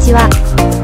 ちは。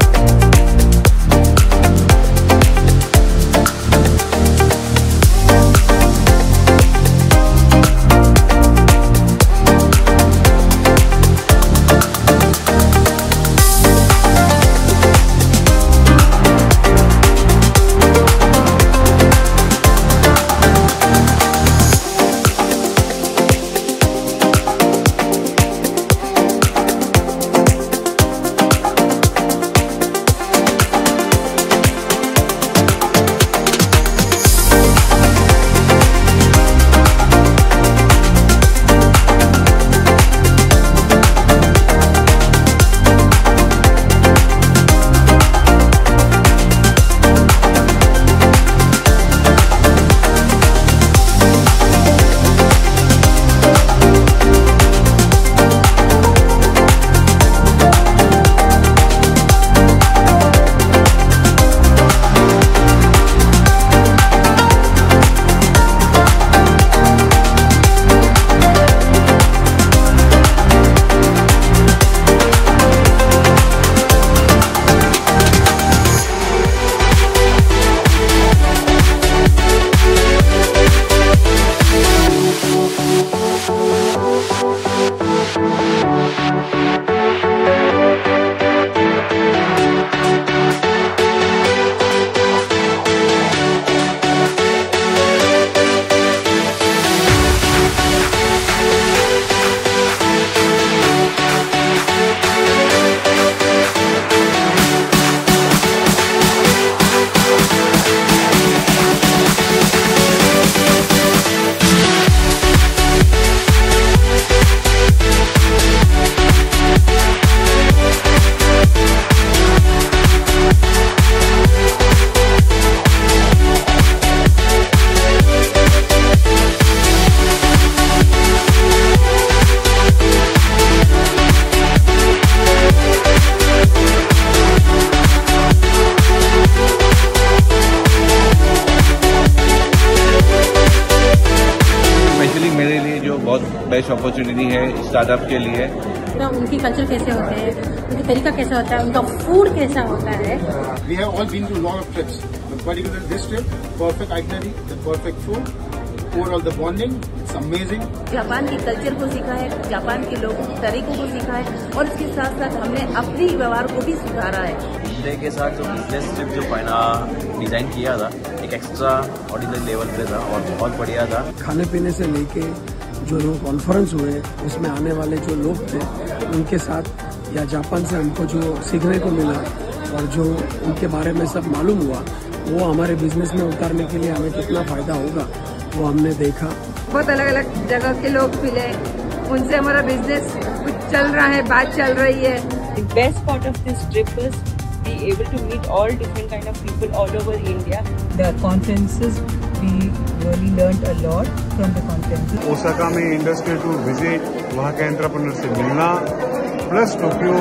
मेरे लिए जो बहुत बेस्ट अपॉर्चुनिटी है स्टार्टअप के लिए। उनकी कल्चर कैसे होते हैं, उनका तरीका कैसा होता है, उनका फूड कैसा होता है। We have all been to lot of trips, but particularly this trip, perfect itinerary, the perfect food, overall the bonding, it's amazing. Japan की कल्चर को सीखा है, जापान के लोगों के तरीकों को सीखा है और इसके साथ साथ हमने अपनी व्यवहार को भी सुधारा है। इंडिया के साथ जो बिजनेस ट्रिप जो डिजाइन किया था एक एक्स्ट्रा ऑर्डिनरी लेवल पे था और बहुत बढ़िया था। खाने पीने से लेके जो लोग कॉन्फ्रेंस हुए उसमें आने वाले जो लोग थे उनके साथ या जापान से हमको जो सीखने को मिला और जो उनके बारे में सब मालूम हुआ वो हमारे बिजनेस में उतारने के लिए हमें कितना फायदा होगा वो हमने देखा। बहुत अलग अलग जगह के लोग मिले, उनसे हमारा बिजनेस कुछ चल रहा है, बात चल रही है। The best part of this trip is be able to meet all different kind of people all over India. The conferences, we really learned a lot from the conferences. Osaka में industry to visit, वहाँ के entrepreneur से मिलना, plus Tokyo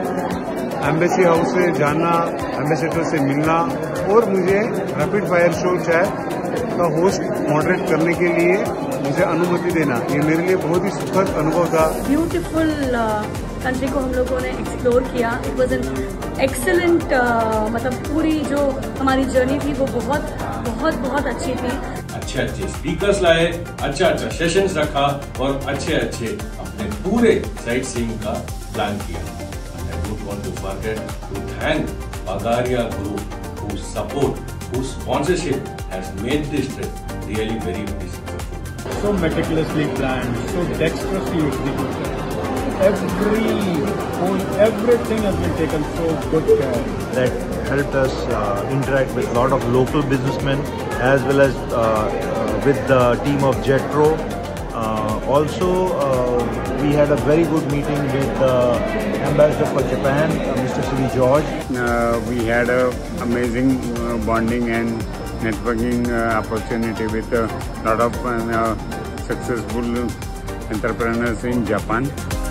में embassy house से जाना, ambassador से मिलना और मुझे रैपिड फायर शो चैट का होस्ट मॉडरेट करने के लिए मुझे अनुमति देना, ये मेरे लिए बहुत ही सुखद अनुभव था। ब्यूटीफुल कंट्री को हम लोगों ने एक्सप्लोर किया। इट वॉज एन एक्सेलेंट, मतलब पूरी जो हमारी जर्नी थी वो बहुत बहुत बहुत अच्छी थी। अच्छे स्पीकर्स लाए, अच्छा सेशंस रखा और अच्छे अपने पूरे साइट सीइंग का प्लान किया। I don't want to forget to thank Bagaria Group whose support, whose sponsorship has made this trip really very successful. So meticulously planned, so dexterously executed. Everything has been taken so good care. That helped us interact with a lot of local businessmen as well as with the team of Jetro. Also, we had a very good meeting with the Ambassador for Japan, Mr. Sri George. We had an amazing bonding and networking opportunity with a lot of successful entrepreneurs in Japan.